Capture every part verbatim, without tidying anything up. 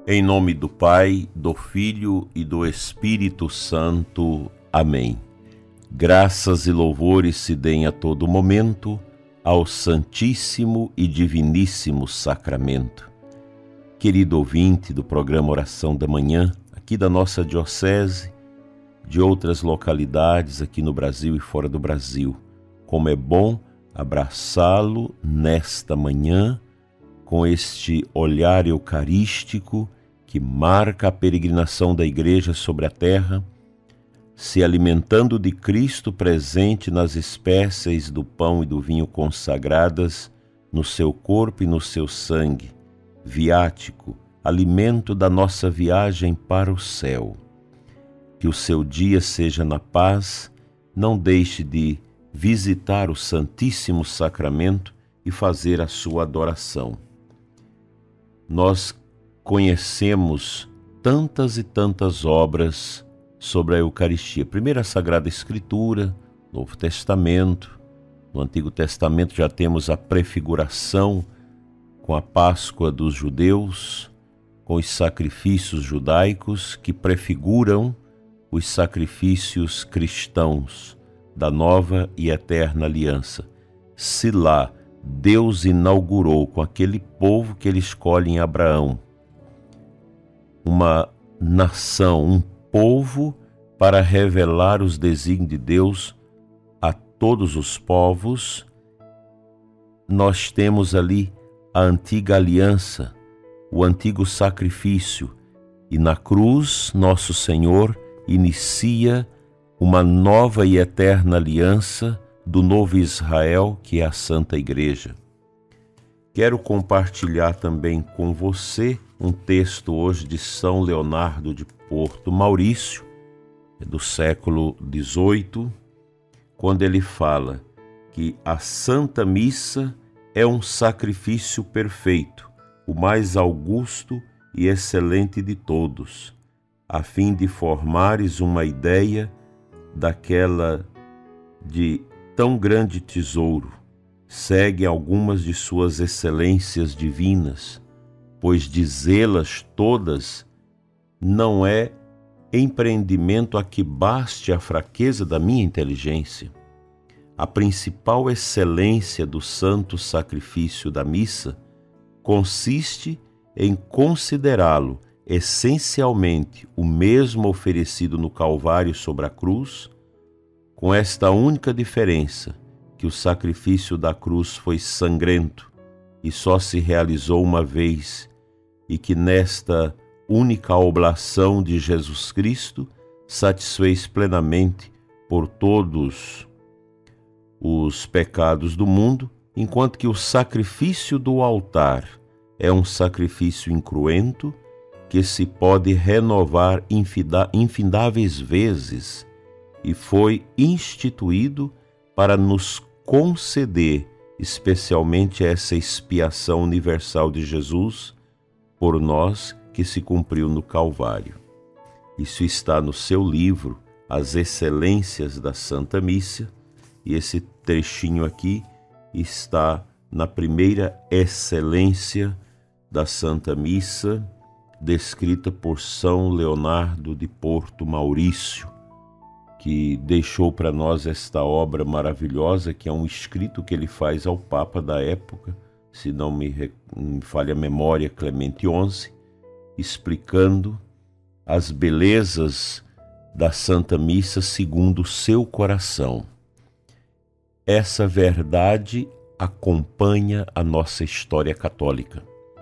Em nome do Pai, do Filho e do Espírito Santo. Amém. Graças e louvores se deem a todo momento ao Santíssimo e Diviníssimo Sacramento. Querido ouvinte do programa Oração da Manhã, aqui da nossa diocese, de outras localidades aqui no Brasil e fora do Brasil, como é bom abraçá-lo nesta manhã com este olhar eucarístico que marca a peregrinação da Igreja sobre a terra, se alimentando de Cristo presente nas espécies do pão e do vinho consagradas no seu corpo e no seu sangue, viático, alimento da nossa viagem para o céu. Que o seu dia seja na paz, não deixe de visitar o Santíssimo Sacramento e fazer a sua adoração. Nós conhecemos tantas e tantas obras sobre a Eucaristia. Primeiro a Sagrada Escritura, Novo Testamento. No Antigo Testamento já temos a prefiguração com a Páscoa dos judeus, com os sacrifícios judaicos que prefiguram os sacrifícios cristãos da nova e eterna aliança. Se lá Deus inaugurou com aquele povo que ele escolhe em Abraão uma nação, um povo para revelar os desígnios de Deus a todos os povos, nós temos ali a antiga aliança, o antigo sacrifício, e na cruz nosso Senhor inicia uma nova e eterna aliança do novo Israel, que é a Santa Igreja. Quero compartilhar também com você um texto hoje de São Leonardo de Porto Maurício, do século dezoito, quando ele fala que a Santa Missa é um sacrifício perfeito, o mais augusto e excelente de todos, a fim de formares uma ideia daquela de tão grande tesouro. Segue algumas de suas excelências divinas, pois dizê-las todas não é empreendimento a que baste a fraqueza da minha inteligência. A principal excelência do santo sacrifício da missa consiste em considerá-lo essencialmente o mesmo oferecido no Calvário sobre a cruz, com esta única diferença, que o sacrifício da cruz foi sangrento e só se realizou uma vez, e que nesta única oblação de Jesus Cristo satisfez plenamente por todos os pecados do mundo, enquanto que o sacrifício do altar é um sacrifício incruento que se pode renovar infindáveis vezes e foi instituído para nos conceder especialmente essa expiação universal de Jesus por nós, que se cumpriu no Calvário. Isso está no seu livro, As Excelências da Santa Missa, e esse trechinho aqui está na primeira excelência da Santa Missa, descrita por São Leonardo de Porto Maurício, que deixou para nós esta obra maravilhosa, que é um escrito que ele faz ao Papa da época, se não me, me falha a memória, Clemente onze, explicando as belezas da Santa Missa segundo o seu coração. Essa verdade acompanha a nossa história católica.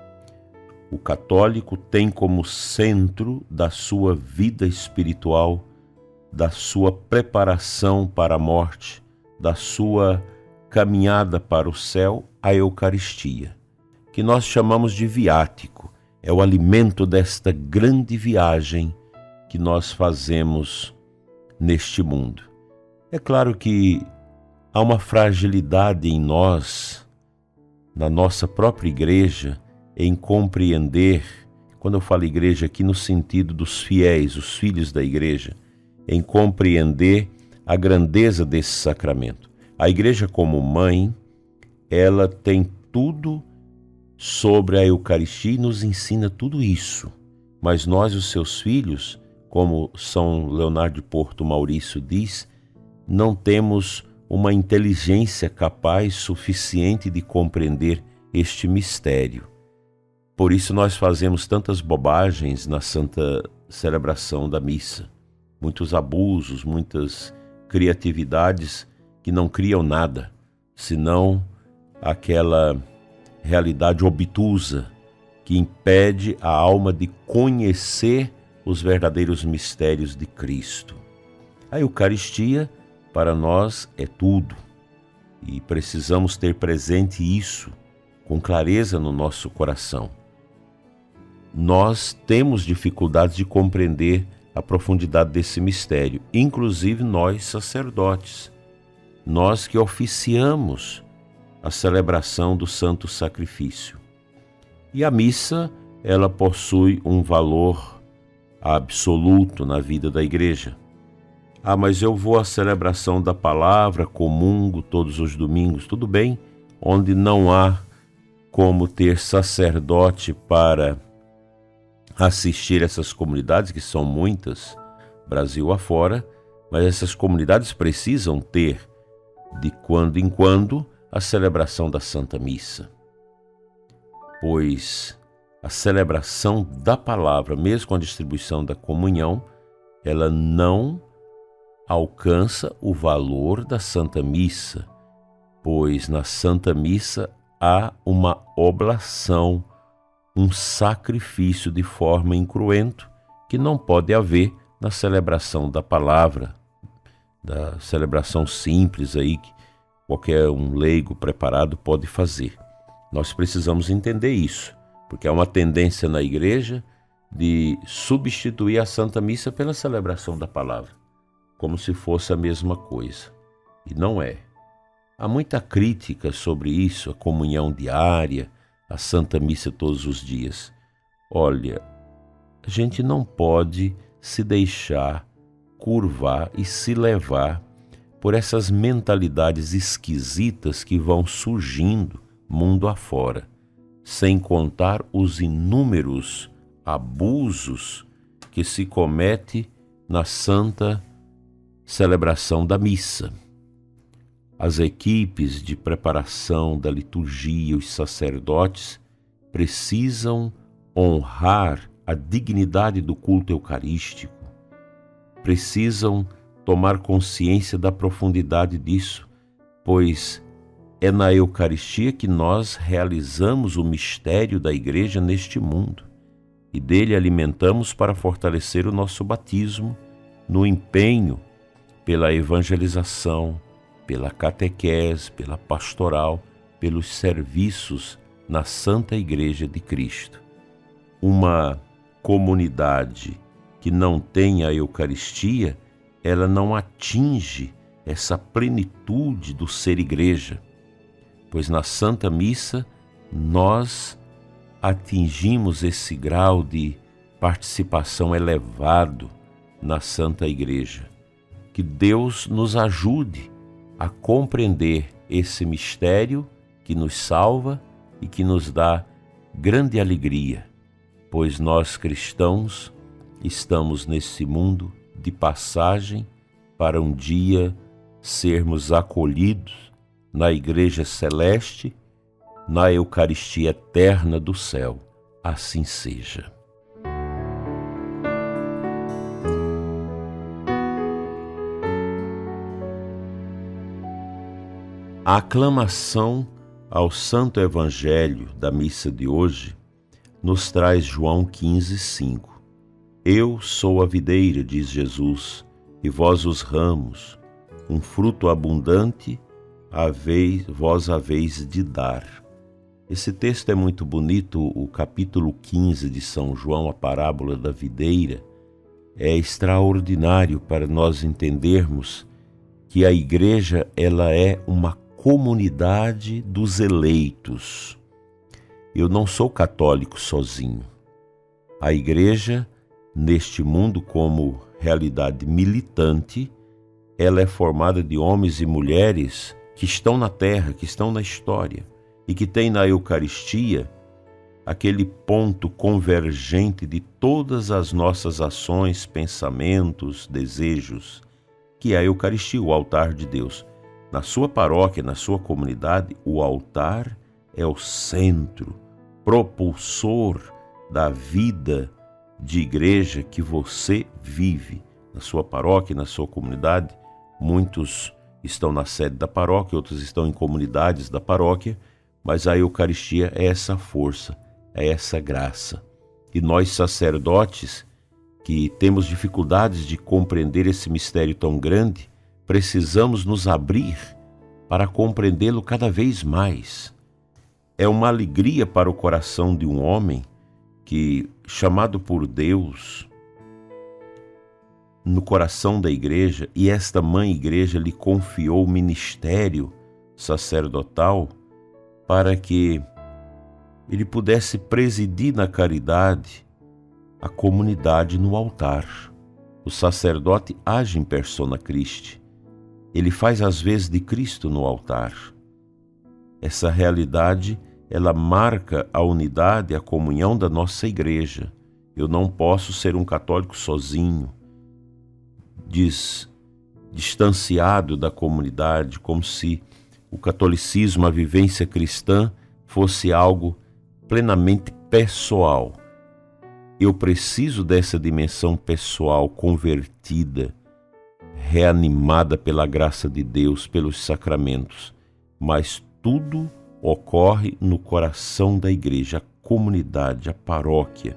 O católico tem como centro da sua vida espiritual, da sua preparação para a morte, da sua caminhada para o céu, a Eucaristia, que nós chamamos de viático. É o alimento desta grande viagem que nós fazemos neste mundo. É claro que há uma fragilidade em nós, na nossa própria igreja, em compreender, quando eu falo igreja aqui no sentido dos fiéis, os filhos da igreja, em compreender a grandeza desse sacramento. A igreja como mãe, ela tem tudo sobre a Eucaristia e nos ensina tudo isso. mas nós, os seus filhos, como São Leonardo de Porto Maurício diz, não temos uma inteligência capaz suficiente de compreender este mistério. Por isso nós fazemos tantas bobagens na santa celebração da missa, muitos abusos, muitas criatividades que não criam nada, senão aquela realidade obtusa que impede a alma de conhecer os verdadeiros mistérios de Cristo. A Eucaristia, para nós, é tudo, e precisamos ter presente isso com clareza no nosso coração. Nós temos dificuldades de compreender a profundidade desse mistério, inclusive nós, sacerdotes, nós que oficiamos a celebração do Santo Sacrifício. E a missa, ela possui um valor absoluto na vida da igreja. Ah, mas eu vou à celebração da palavra, comungo todos os domingos, tudo bem, onde não há como ter sacerdote para assistir essas comunidades, que são muitas, Brasil afora, mas essas comunidades precisam ter, de quando em quando, a celebração da Santa Missa. Pois a celebração da palavra, mesmo com a distribuição da comunhão, ela não alcança o valor da Santa Missa, pois na Santa Missa há uma oblação, um sacrifício de forma incruento que não pode haver na celebração da palavra, da celebração simples aí que qualquer um leigo preparado pode fazer. Nós precisamos entender isso, porque há uma tendência na igreja de substituir a Santa Missa pela celebração da palavra, como se fosse a mesma coisa. E não é. Há muita crítica sobre isso, a comunhão diária, a Santa Missa todos os dias. Olha, a gente não pode se deixar curvar e se levar por essas mentalidades esquisitas que vão surgindo mundo afora, sem contar os inúmeros abusos que se comete na santa celebração da missa. As equipes de preparação da liturgia, os sacerdotes, precisam honrar a dignidade do culto eucarístico, precisam tomar consciência da profundidade disso, pois é na Eucaristia que nós realizamos o mistério da Igreja neste mundo e dele alimentamos para fortalecer o nosso batismo no empenho pela evangelização, pela catequese, pela pastoral, pelos serviços na Santa Igreja de Cristo. Uma comunidade que não tem a Eucaristia, ela não atinge essa plenitude do ser igreja, pois na Santa Missa nós atingimos esse grau de participação elevado na Santa Igreja. Que Deus nos ajude a compreender esse mistério que nos salva e que nos dá grande alegria, pois nós cristãos estamos nesse mundo de passagem para um dia sermos acolhidos na Igreja Celeste, na Eucaristia eterna do céu. Assim seja. A aclamação ao Santo Evangelho da missa de hoje nos traz João quinze, cinco. Eu sou a videira, diz Jesus, e vós os ramos, um fruto abundante haveis, vós haveis de dar. Esse texto é muito bonito, o capítulo quinze de São João, a parábola da videira, é extraordinário para nós entendermos que a igreja ela é uma comunidade dos eleitos. Eu não sou católico sozinho. A igreja, neste mundo como realidade militante, ela é formada de homens e mulheres que estão na terra, que estão na história e que têm na Eucaristia aquele ponto convergente de todas as nossas ações, pensamentos, desejos, que é a Eucaristia, o altar de Deus. Na sua paróquia, na sua comunidade, o altar é o centro, propulsor da vida de igreja que você vive. Na sua paróquia, na sua comunidade, muitos estão na sede da paróquia, outros estão em comunidades da paróquia, mas a Eucaristia é essa força, é essa graça. E nós, sacerdotes, que temos dificuldades de compreender esse mistério tão grande, precisamos nos abrir para compreendê-lo cada vez mais. É uma alegria para o coração de um homem que, chamado por Deus no coração da igreja, e esta mãe igreja lhe confiou o ministério sacerdotal para que ele pudesse presidir na caridade a comunidade no altar. O sacerdote age em persona Christi. Ele faz as vezes de Cristo no altar. Essa realidade, ela marca a unidade, a comunhão da nossa igreja. Eu não posso ser um católico sozinho, diz, distanciado da comunidade, como se o catolicismo, a vivência cristã, fosse algo plenamente pessoal. Eu preciso dessa dimensão pessoal convertida, reanimada pela graça de Deus, pelos sacramentos, mas tudo ocorre no coração da igreja, a comunidade, a paróquia,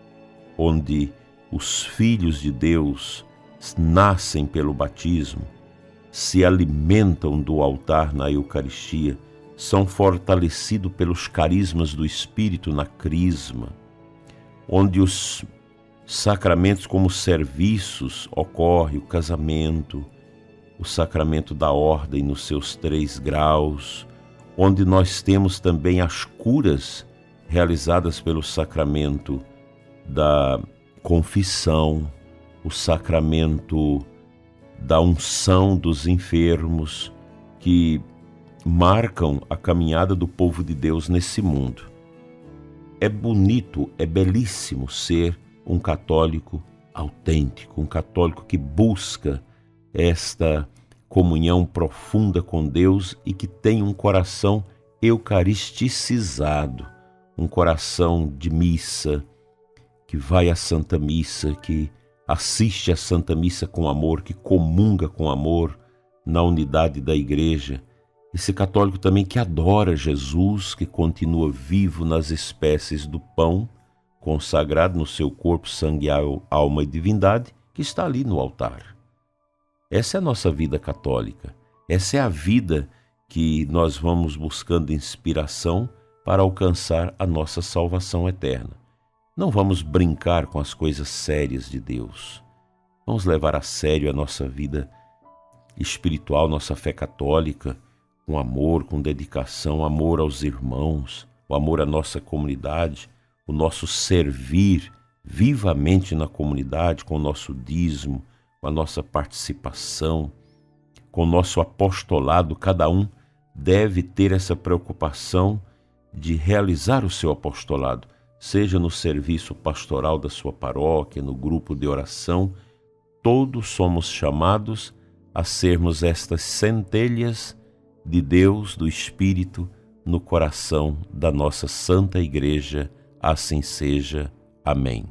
onde os filhos de Deus nascem pelo batismo, se alimentam do altar na Eucaristia, são fortalecidos pelos carismas do Espírito na crisma, onde os sacramentos como serviços ocorrem, o casamento, o sacramento da ordem nos seus três graus, onde nós temos também as curas realizadas pelo sacramento da confissão, o sacramento da unção dos enfermos, que marcam a caminhada do povo de Deus nesse mundo. É bonito, é belíssimo ser um católico autêntico, um católico que busca esta comunhão profunda com Deus e que tem um coração eucaristicizado, um coração de missa, que vai à Santa Missa, que assiste à Santa Missa com amor, que comunga com amor na unidade da igreja. Esse católico também que adora Jesus, que continua vivo nas espécies do pão, consagrado no seu corpo, sangue, alma e divindade, que está ali no altar. Essa é a nossa vida católica. Essa é a vida que nós vamos buscando inspiração para alcançar a nossa salvação eterna. Não vamos brincar com as coisas sérias de Deus. Vamos levar a sério a nossa vida espiritual, nossa fé católica, com amor, com dedicação, amor aos irmãos, o amor à nossa comunidade, o nosso servir vivamente na comunidade, com o nosso dízimo, com a nossa participação, com o nosso apostolado. Cada um deve ter essa preocupação de realizar o seu apostolado, seja no serviço pastoral da sua paróquia, no grupo de oração. Todos somos chamados a sermos estas centelhas de Deus, do Espírito, no coração da nossa Santa Igreja. Assim seja. Amém.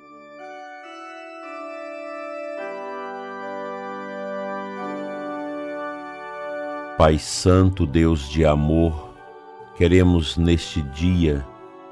Pai Santo, Deus de amor, queremos neste dia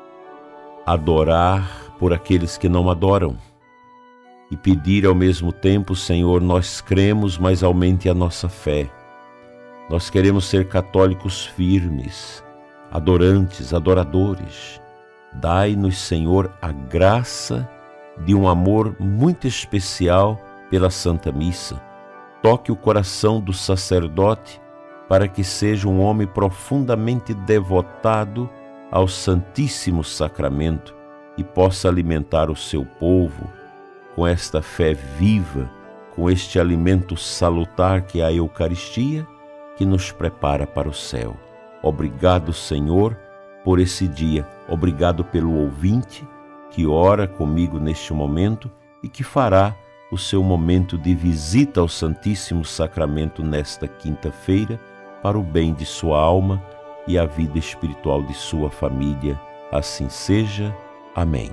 adorar por aqueles que não adoram e pedir ao mesmo tempo: Senhor, nós cremos, mas aumente a nossa fé. Nós queremos ser católicos firmes, adorantes, adoradores. Dai-nos, Senhor, a graça de um amor muito especial pela Santa Missa. Toque o coração do sacerdote para que seja um homem profundamente devotado ao Santíssimo Sacramento e possa alimentar o seu povo com esta fé viva, com este alimento salutar que é a Eucaristia, que nos prepara para o céu. Obrigado, Senhor, por esse dia. Obrigado pelo ouvinte que ora comigo neste momento e que fará o seu momento de visita ao Santíssimo Sacramento nesta quinta-feira para o bem de sua alma e a vida espiritual de sua família. Assim seja. Amém.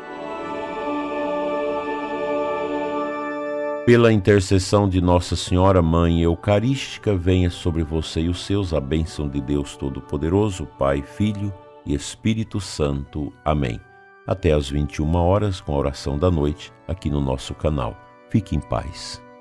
Pela intercessão de Nossa Senhora Mãe Eucarística, venha sobre você e os seus a bênção de Deus Todo-Poderoso, Pai, Filho e Espírito Santo. Amém. Até às vinte e uma horas com a oração da noite aqui no nosso canal. Fique em paz.